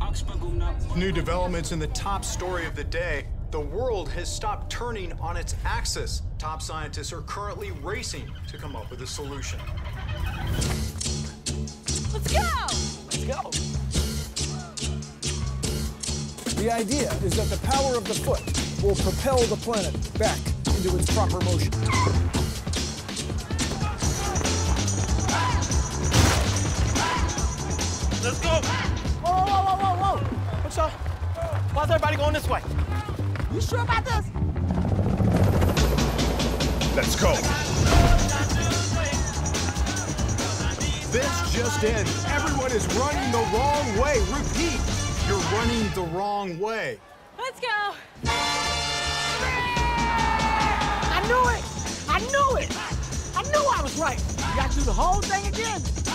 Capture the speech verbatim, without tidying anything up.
New developments in the top story of the day. The world has stopped turning on its axis. Top scientists are currently racing to come up with a solution. Let's go! Let's go. The idea is that the power of the foot will propel the planet back into its proper motion. Let's go! Whoa, whoa, whoa, whoa, whoa! What's up? Why's everybody going this way? You sure about this? Let's go. This just in. Everyone is running the wrong way. Repeat, you're running the wrong way. Let's go! I knew it! I knew it! I knew I was right! You gotta do the whole thing again.